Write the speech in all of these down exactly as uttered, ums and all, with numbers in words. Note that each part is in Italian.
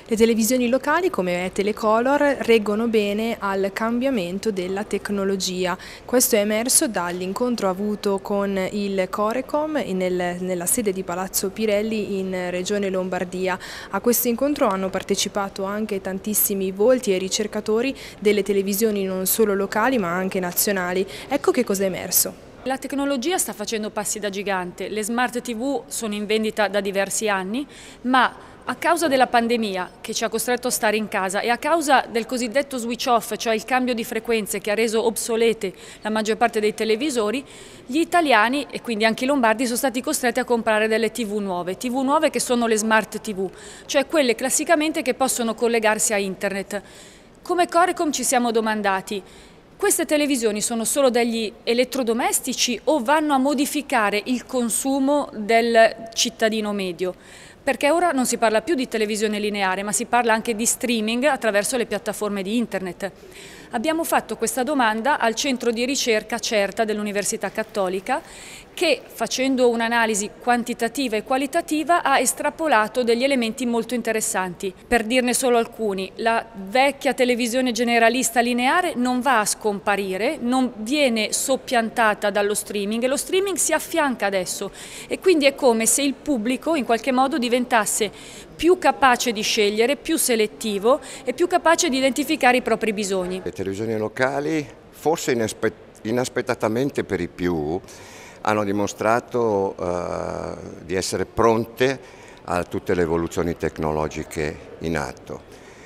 Le televisioni locali come Telecolor reggono bene al cambiamento della tecnologia. Questo è emerso dall'incontro avuto con il Corecom nel, nella sede di Palazzo Pirelli in Regione Lombardia. A questo incontro hanno partecipato anche tantissimi volti e ricercatori delle televisioni non solo locali ma anche nazionali. Ecco che cosa è emerso. La tecnologia sta facendo passi da gigante, le smart tivù sono in vendita da diversi anni, ma a causa della pandemia che ci ha costretto a stare in casa e a causa del cosiddetto switch off, cioè il cambio di frequenze che ha reso obsolete la maggior parte dei televisori, gli italiani e quindi anche i lombardi sono stati costretti a comprare delle tivù nuove, tivù nuove che sono le smart tivù, cioè quelle classicamente che possono collegarsi a internet. Come Corecom ci siamo domandati: queste televisioni sono solo degli elettrodomestici o vanno a modificare il consumo del cittadino medio? Perché ora non si parla più di televisione lineare, ma si parla anche di streaming attraverso le piattaforme di internet. Abbiamo fatto questa domanda al centro di ricerca CERTA dell'Università Cattolica, che facendo un'analisi quantitativa e qualitativa ha estrapolato degli elementi molto interessanti. Per dirne solo alcuni, la vecchia televisione generalista lineare non va a scomparire, non viene soppiantata dallo streaming e lo streaming si affianca adesso e quindi è come se il pubblico in qualche modo diventasse più capace di scegliere, più selettivo e più capace di identificare i propri bisogni. Le televisioni locali, forse inaspettatamente per i più, hanno dimostrato eh, di essere pronte a tutte le evoluzioni tecnologiche in atto.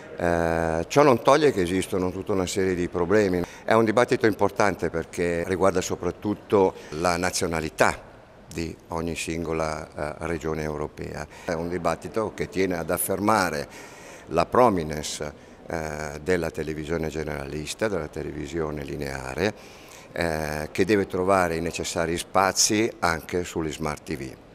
Eh, ciò non toglie che esistono tutta una serie di problemi. È un dibattito importante perché riguarda soprattutto la nazionalità di ogni singola eh, regione europea. È un dibattito che tiene ad affermare la prominence eh, della televisione generalista, della televisione lineare, eh, che deve trovare i necessari spazi anche sulle smart tivù.